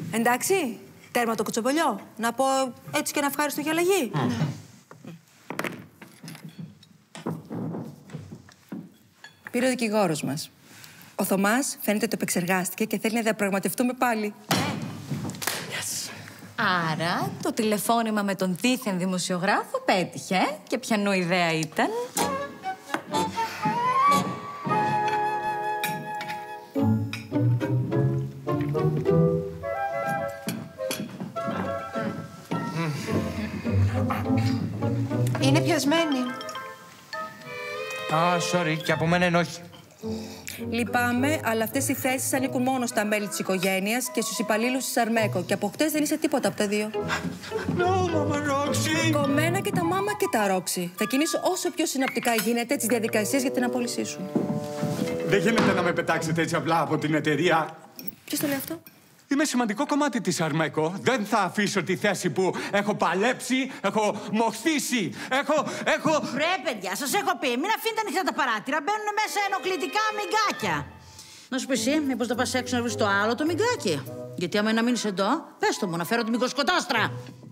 Εντάξει, τέρμα το κουτσομπολιό. Να πω έτσι και ένα ευχάριστο για αλλαγή. Πήρε ο δικηγόρος μας. Ο Θωμάς φαίνεται το επεξεργάστηκε και θέλει να διαπραγματευτούμε πάλι. Yes. Άρα το τηλεφώνημα με τον δίθεν δημοσιογράφο πέτυχε. Και ποιανού ιδέα ήταν? Είναι πιασμένη. Sorry, και από μένα ενόχει. Λυπάμαι, αλλά αυτές οι θέσεις ανήκουν μόνο στα μέλη της οικογένειας και στους υπαλλήλους της Αρμέκο. Και από χτες δεν είσαι τίποτα από τα δύο. Μάμα Ρόξη! Κομμένα και τα μάμα και τα Ρόξη. Θα κινήσω όσο πιο συναπτικά γίνεται τις διαδικασίες για την απόλυσή σου. Δεν γίνεται να με πετάξετε έτσι απλά από την εταιρεία. Ποιος το λέει αυτό? Είμαι σημαντικό κομμάτι της Αρμέκο. Δεν θα αφήσω τη θέση που έχω παλέψει, έχω μοχθήσει, έχω... Βρε, παιδιά, σας έχω πει, μην αφήνετε ανοιχτά τα παράθυρα. Μπαίνουν μέσα ενοχλητικά μιγκάκια. Να σου πει εσύ, μήπως θα πας έξω να βρεις το άλλο το μιγκάκι? Γιατί άμα να μείνεις εδώ, πες το μου, να φέρω τη μικροσκοτάστρα.